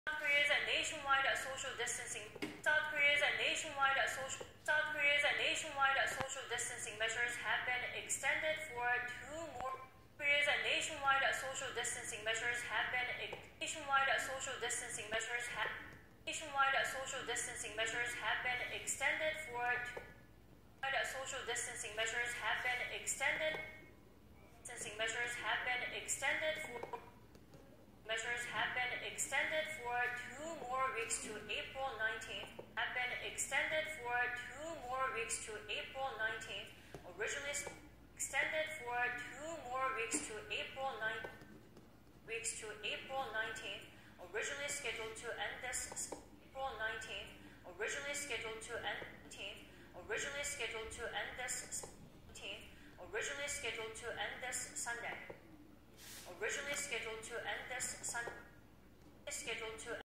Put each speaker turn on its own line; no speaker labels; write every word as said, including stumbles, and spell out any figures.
South Korea's nationwide social distancing. South Korea's nationwide social. South Korea's nationwide social distancing measures have been extended for two more. Korea's nationwide social distancing measures have been nationwide social distancing measures have nationwide social distancing measures have been extended for two. Social distancing measures have been extended. Distancing measures have been extended for. Measures have been extended for two more weeks to April nineteenth. Have been extended for two more weeks to April nineteenth. Originally extended for two more weeks to April nineteenth. Weeks to April nineteenth. Originally scheduled to end this April nineteenth. Originally scheduled to end nineteenth. Originally scheduled to end this nineteenth. Originally scheduled to end this Sunday. Originally scheduled to end this Sunday. Scheduled to